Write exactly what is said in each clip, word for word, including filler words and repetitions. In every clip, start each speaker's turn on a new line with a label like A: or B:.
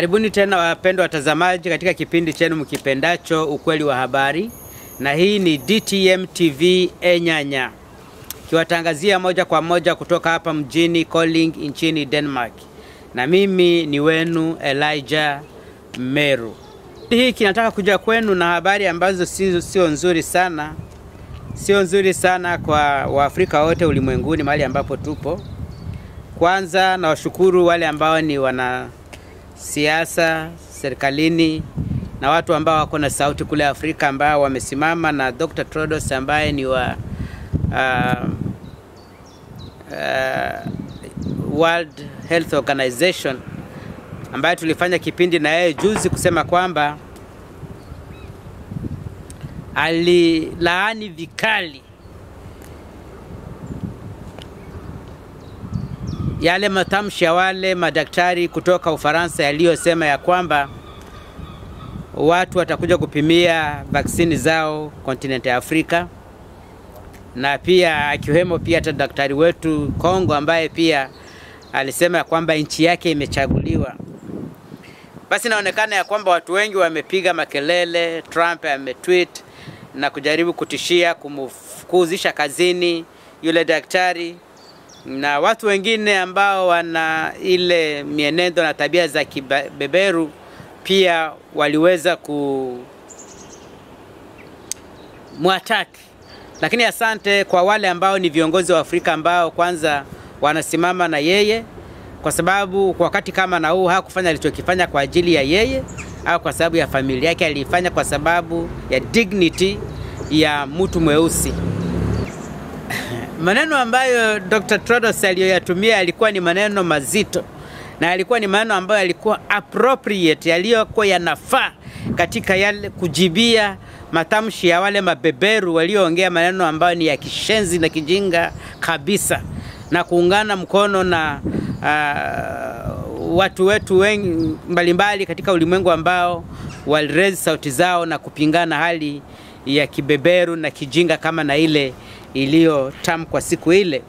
A: Karibuni tena wapendwa watazamaji katika kipindi chenu mkipendacho Ukweli wa Habari, na hii ni D T M T V Enyanya, kiwatangazia moja kwa moja kutoka hapa mjini Kolding nchini Denmark, na mimi ni wenu Elijah Meru. Hii kinataka kuja kwenu na habari ambazo sio sio nzuri sana, sio nzuri sana kwa Waafrika wote ulimwenguni mahali ambapo tupo. Kwanza na washukuru wale ambao ni wana siasa serikalini na watu ambao wako na sauti kule Afrika ambao wamesimama na Doctor Tedros ambaye ni wa uh, uh, World Health Organization, ambaye tulifanya kipindi na yeye juzi kusema kwamba alilaani vikali yale matamshi ya wale madaktari kutoka Ufaransa yaliyosema ya kwamba watu watakuja kupimia vaksini zao kontinenti ya Afrika, na pia akiwemo pia hata daktari wetu Kongo ambaye pia alisema ya kwamba nchi yake imechaguliwa. Basi inaonekana ya kwamba watu wengi wamepiga makelele, Trump ametweet na kujaribu kutishia kumfukuzisha kazini yule daktari, na watu wengine ambao wana ile mienendo na tabia za kibeberu pia waliweza ku muataki. Lakini asante kwa wale ambao ni viongozi wa Afrika ambao kwanza wanasimama na yeye, kwa sababu kwa wakati kama na huu hakufanya alichokifanya kwa ajili ya yeye au kwa sababu ya familia yake, alifanya kwa sababu ya dignity ya mtu mweusi. Maneno ambayo Doctor Tedros aliyoyatumia yalikuwa ni maneno mazito, na yalikuwa ni maneno ambayo yalikuwa appropriate, yaliyokuwa yanafaa katika yale kujibia matamshi ya wale mabeberu walioongea maneno ambayo ni ya kishenzi na kijinga kabisa, na kuungana mkono na uh, watu wetu wengi mbalimbali katika ulimwengu ambao waliraise sauti zao na kupingana hali ya kibeberu na kijinga kama na ile iliyotamkwa siku ile.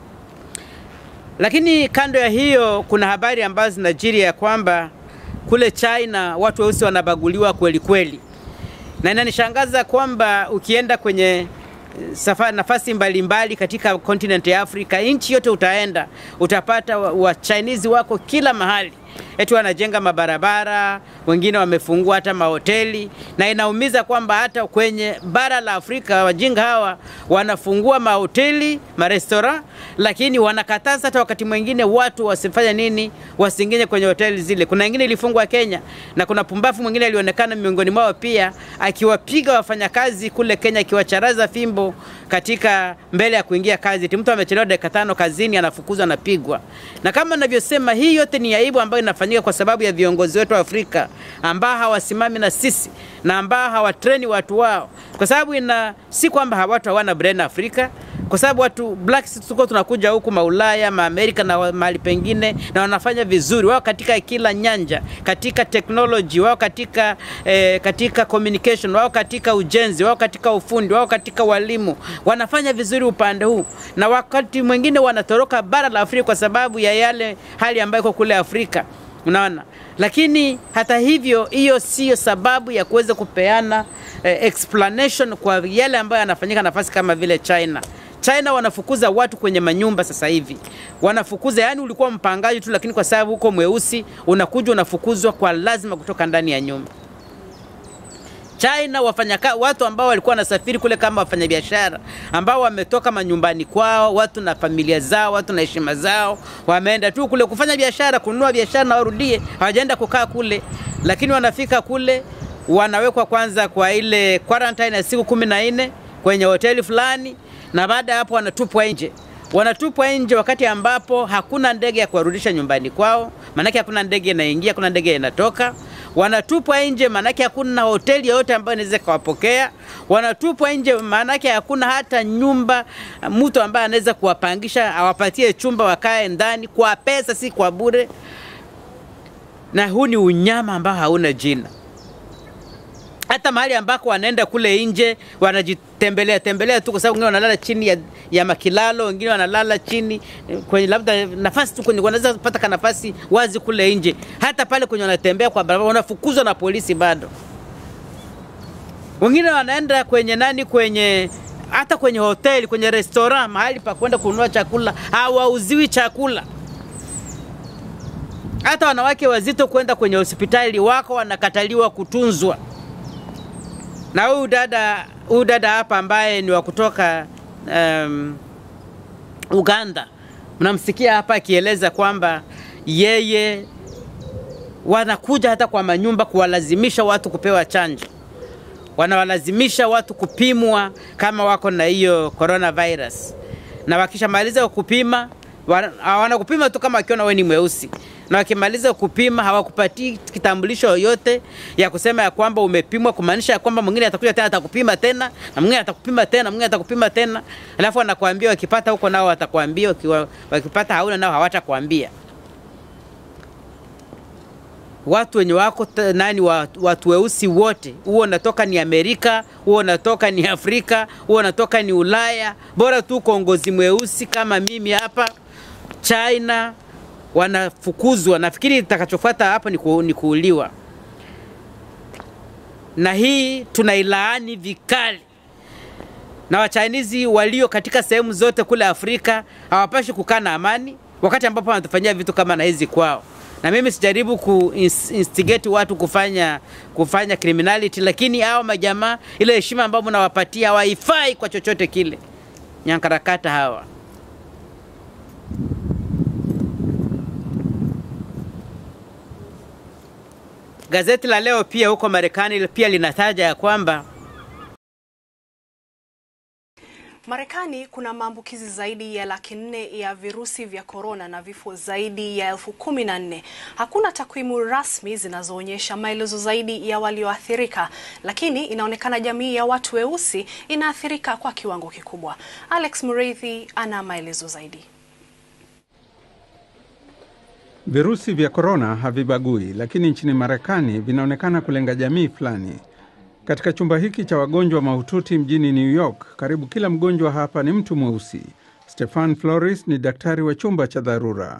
A: Lakini kando ya hiyo kuna habari ambazo zinajiri ya kwamba kule China watu weusi wanabaguliwa kweli kweli, na inanishangaza kwamba ukienda kwenye safari nafasi mbalimbali katika continent ya Afrika, nchi yote utaenda utapata wa, wa Chinese wako kila mahali. Eti wanajenga mabarabara, wengine wamefungua hata mahoteli, na inaumiza kwamba hata kwenye bara la Afrika wajinga hawa wanafungua mahoteli, marestora, lakini wanakataza hata wakati mwingine watu wasifanye nini, wasinginye kwenye hoteli zile. Kuna wengine ilifungwa Kenya, na kuna pumbafu mwingine alionekana miongoni mwao pia akiwapiga wafanyakazi kule Kenya, akiwacharaza fimbo katika mbele ya kuingia kazi. Mtu amechelewa dakika tano kazini anafukuzwa na pigwa. Na kama ninavyosema, hii yote ni aibu ambayo inafanyika kwa sababu ya viongozi wetu wa Afrika ambao hawasimami na sisi na ambao hawatreni watu wao, kwa sababu ina si kwamba hawatu hawana brain Afrika, kwa sababu watu blacks tuko tunakuja huku Maulaya, Maamerika na mahali pengine, na wanafanya vizuri wao katika kila nyanja, katika technology, wao katika eh, katika communication, wao katika ujenzi, wao katika ufundi, wao katika walimu, wanafanya vizuri upande huu, na wakati mwingine wanatoroka bara la Afrika kwa sababu ya yale hali ambayo iko kule Afrika, unaona. Lakini hata hivyo hiyo sio sababu ya kuweza kupeana eh, explanation kwa yale ambayo yanafanyika nafasi kama vile China. China wanafukuza watu kwenye manyumba sasa hivi. Wanafukuza, yani ulikuwa mpangaji tu, lakini kwa sababu uko mweusi unakuja unafukuzwa kwa lazima kutoka ndani ya nyumba. China wafanyaka watu ambao walikuwa wanasafiri kule kama wafanyabiashara ambao wametoka manyumbani kwao, watu na familia zao, watu na heshima zao, wameenda tu kule kufanya biashara, kununua biashara na warudie, hawajaenda kukaa kule. Lakini wanafika kule wanawekwa kwanza kwa ile quarantine ya siku kumi na nne kwenye hoteli fulani, na baada hapo wanatupwa nje. Wanatupwa nje wakati ambapo hakuna ndege ya kuwarudisha nyumbani kwao, manake hakuna ndege inaingia, hakuna ndege inatoka. Wanatupwa nje manake hakuna hoteli yoyote ambayo inaweza kuwapokea. Wanatupwa nje manake hakuna hata nyumba mtu ambaye anaweza kuwapangisha awapatie chumba wakae ndani kwa pesa, si kwa bure. Na huu ni unyama ambao hauna jina. Hata mahali ambako wanaenda kule nje wanajitembelea tembelea tu, kwa sababu wengine wanalala chini ya, ya makilalo, wengine wanalala chini kwenye labda nafasi tu, kwenye wanaweza kupata ka nafasi wazi kule nje. Hata pale kwenye wanatembea kwa barabara wanafukuzwa na polisi bado. Wengine wanaenda kwenye nani kwenye hata kwenye hoteli, kwenye restaurant, mahali pa kwenda kununua chakula, hawauziwi chakula. Hata wanawake wazito kwenda kwenye hospitali wako wanakataliwa kutunzwa. Na huyu dada, huyu dada hapa ambaye ni wa kutoka um, Uganda, mnamsikia hapa akieleza kwamba yeye wanakuja hata kwa manyumba kuwalazimisha watu kupewa chanjo. Wanawalazimisha watu kupimwa kama wako na hiyo coronavirus. Na wakishamaliza kupima, wana kupima tu kama wakiona wewe ni mweusi. Na wakimaliza kupima hawakupatii kitambulisho yoyote ya kusema ya kwamba umepimwa, kumaanisha ya kwamba mwingine atakuja tena atakupima tena, na mwingine atakupima tena, mwingine atakupima tena. Alafu anakuambia wakipata huko nao watakwambia, wakipata hauna nao hawatakwambia. Watu wenye wako nani watu weusi wote, huo natoka ni Amerika, huo natoka ni Afrika, huo natoka ni Ulaya, bora tu kongozi mweusi kama mimi hapa China wanafukuzwa. Nafikiri itakachofuata hapa ni, ku, ni kuuliwa. Na hii tunailaani vikali. Na Wachinese walio katika sehemu zote kule Afrika hawapashi kukaa na amani wakati ambapo wanatufanyia vitu kama na hizi kwao. Na mimi sijaribu ku-instigate watu kufanya kufanya criminality, lakini hao majamaa ile heshima ambayo mnawapatia hawaifai kwa chochote kile. Nyankarakata hawa. Gazeti la leo pia huko Marekani pia linataja ya kwamba
B: Marekani kuna maambukizi zaidi ya laki nne ya virusi vya corona na vifo zaidi ya elfu kumi na nne. Hakuna takwimu rasmi zinazoonyesha maelezo zaidi ya walioathirika, lakini inaonekana jamii ya watu weusi inaathirika kwa kiwango kikubwa. Alex Mureithi ana maelezo zaidi.
C: Virusi vya corona havibagui, lakini nchini Marekani vinaonekana kulenga jamii fulani. Katika chumba hiki cha wagonjwa mahututi mjini New York, karibu kila mgonjwa hapa ni mtu mweusi. Stefan Flores ni daktari wa chumba cha dharura.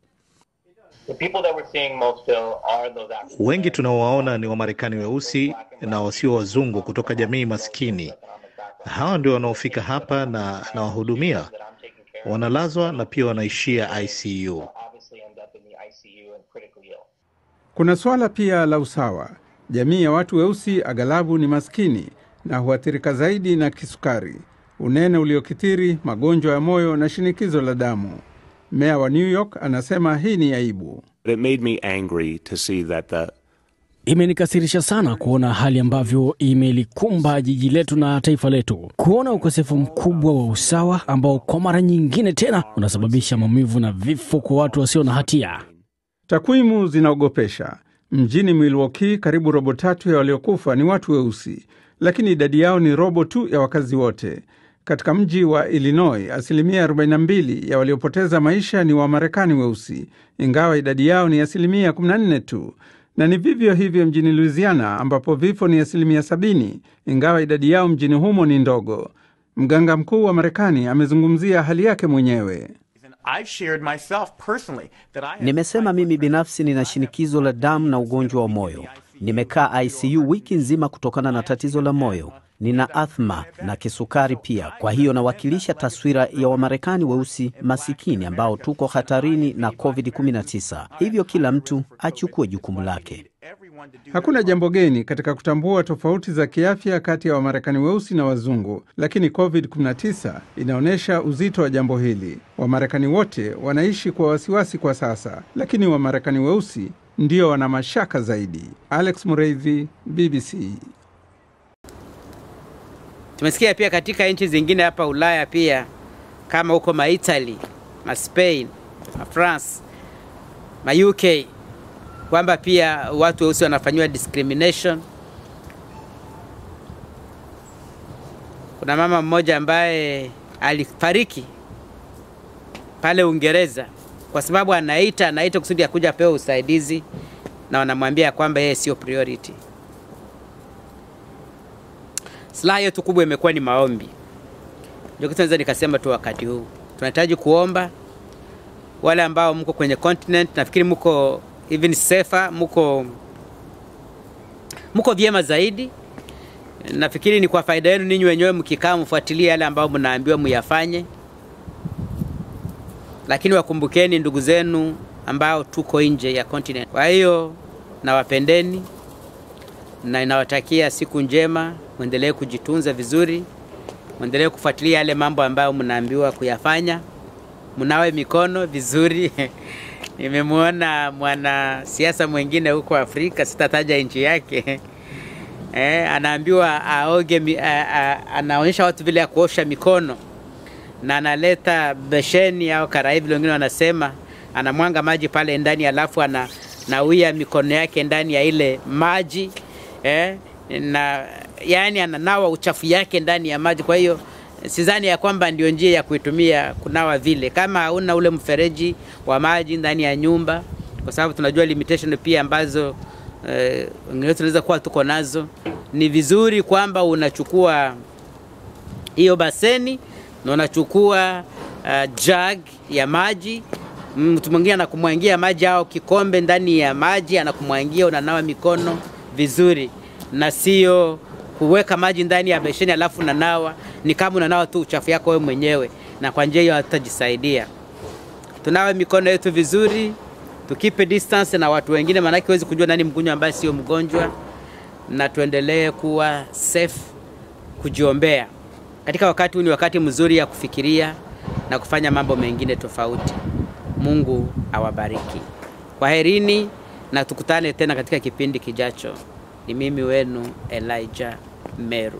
D: Wengi tunaowaona ni Wamarekani weusi na wasio wazungu kutoka jamii maskini. Hawa ndio wanaofika hapa na na wahudumia. Wanalazwa na pia wanaishia I C U.
C: Kuna swala pia la usawa. Jamii ya watu weusi aghalabu ni maskini na huathirika zaidi na kisukari, unene uliokithiri, magonjwa ya moyo na shinikizo la damu. Meya wa New York anasema hii ni aibu.
E: It made me angry to see that the
F: Imenikasirisha sana kuona hali ambavyo imelikumba jiji letu na taifa letu. Kuona ukosefu mkubwa wa usawa ambao kwa mara nyingine tena unasababisha maumivu na vifo kwa watu wasio na hatia.
C: Takwimu zinaogopesha. Mjini Milwaukee karibu robo tatu ya waliokufa ni watu weusi, lakini idadi yao ni robo tu ya wakazi wote. Katika mji wa Illinois, asilimia arobaini na mbili ya waliopoteza maisha ni Wamarekani weusi, ingawa idadi yao ni asilimia kumi na nne tu. Na ni vivyo hivyo mjini Louisiana ambapo vifo ni asilimia sabini, ingawa idadi yao mjini humo ni ndogo. Mganga mkuu wa Marekani amezungumzia hali yake mwenyewe.
G: Nimesema mimi binafsi nina shinikizo la damu na ugonjwa wa moyo. Nimekaa I C U wiki nzima kutokana na tatizo la moyo. Nina athma na kisukari pia. Kwa hiyo nawakilisha taswira ya Wamarekani weusi masikini ambao tuko hatarini na COVID kumi na tisa. Hivyo kila mtu achukue jukumu lake.
C: Hakuna jambo geni katika kutambua tofauti za kiafya kati ya Wamarekani weusi na wazungu, lakini COVID kumi na tisa inaonyesha uzito wa jambo hili. Wamarekani wote wanaishi kwa wasiwasi kwa sasa, lakini Wamarekani weusi ndio wana mashaka zaidi. Alex Mureithi, B B C.
A: Tumesikia pia katika nchi zingine hapa Ulaya pia kama huko ma Italy, ma Spain, ma France, ma U K, kwamba pia watu weusi wanafanywa discrimination. Kuna mama mmoja ambaye alifariki pale Uingereza kwa sababu anaita anaita kusudi ya kuja pewa usaidizi na wanamwambia kwamba yeye sio priority. Silaha yetu kubwa imekuwa ni maombi. Ndio kitu naweza nikasema tu wakati huu. Tunahitaji kuomba. Wale ambao mko kwenye continent, nafikiri mko even safer, mko mko vyema zaidi. Nafikiri ni kwa faida yenu ninyi wenyewe mkikaa mfuatilie yale ambao mnaambiwa muyafanye. Lakini wakumbukeni ndugu zenu ambao tuko nje ya continent. Kwa hiyo nawapendeni na ninawatakia siku njema, muendelee kujitunza vizuri, muendelee kufuatilia yale mambo ambayo mnaambiwa kuyafanya. Mnawe mikono vizuri. Nimemuona mwana siasa mwingine huko Afrika, sitataja nchi yake. Eh, anaambiwa aoge, anaonyesha watu vile ya kuosha mikono. Na analeta besheni au karai vile wengine wanasema, anamwanga maji pale ndani alafu anawia mikono yake ndani ya ile maji. Eh, na yani ananawa uchafu yake ndani ya maji. Kwa hiyo sidhani ya kwamba ndio njia ya kuitumia kunawa vile. Kama hauna ule mfereji wa maji ndani ya nyumba, kwa sababu tunajua limitation pia ambazo eh, wengine tunaweza kuwa tuko nazo, ni vizuri kwamba unachukua hiyo baseni na unachukua uh, jug ya maji. Mtu mwingine anakumwangia maji au kikombe ndani ya maji, anakumwangia, unanawa mikono vizuri, na sio kuweka maji ndani ya besheni alafu unanawa. Ni kama unanawa tu uchafu yako wewe mwenyewe, na kwa njia hiyo hatajisaidia. Tunawe mikono yetu vizuri, tukipe distance na watu wengine, maana yake huwezi kujua nani mgonjwa ambaye sio mgonjwa, na tuendelee kuwa safe, kujiombea. Katika wakati huu ni wakati mzuri ya kufikiria na kufanya mambo mengine tofauti. Mungu awabariki. Kwaherini na tukutane tena katika kipindi kijacho. Ni mimi wenu Elijah Meru.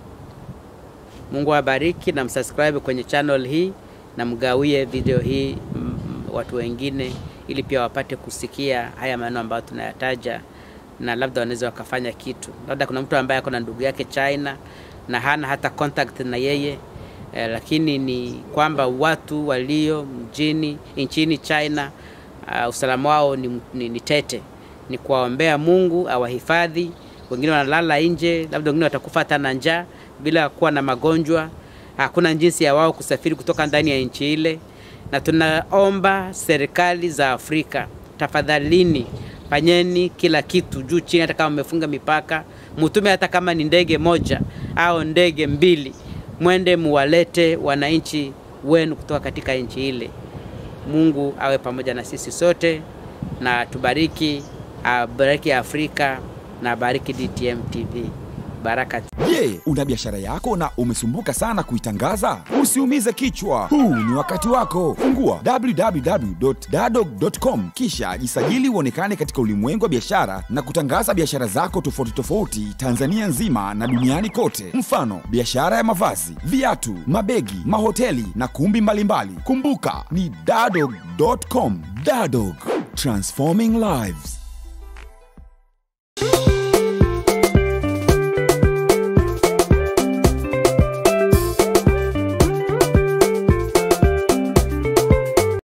A: Mungu awabariki, na msubscribe kwenye channel hii na mgawie video hii m, watu wengine ili pia wapate kusikia haya maneno ambayo tunayataja, na labda wanaweza wakafanya kitu. Labda kuna mtu ambaye ako na ndugu yake China na hana hata contact na yeye, eh, lakini ni kwamba watu walio mjini nchini China uh, usalama wao ni, ni, ni tete. Ni kuwaombea Mungu awahifadhi. Wengine wanalala nje, labda wengine watakufa hata na njaa bila kuwa na magonjwa. Hakuna jinsi ya wao kusafiri kutoka ndani ya nchi ile. Na tunaomba serikali za Afrika, tafadhalini fanyeni kila kitu juu chini, hata kama mmefunga mipaka, mtume hata kama ni ndege moja au ndege mbili, mwende muwalete wananchi wenu kutoka katika nchi ile. Mungu awe pamoja na sisi sote, na tubariki, abariki Afrika na bariki D T M T V. Baraka.
H: Je, yeah, una biashara yako na umesumbuka sana kuitangaza? Usiumize kichwa. Huu ni wakati wako. Fungua w w w dot dadog dot com kisha jisajili uonekane katika ulimwengu wa biashara na kutangaza biashara zako tofauti tofauti Tanzania nzima na duniani kote. Mfano, biashara ya mavazi, viatu, mabegi, mahoteli na kumbi mbalimbali. Kumbuka ni dadog dot com. Dadog, transforming lives.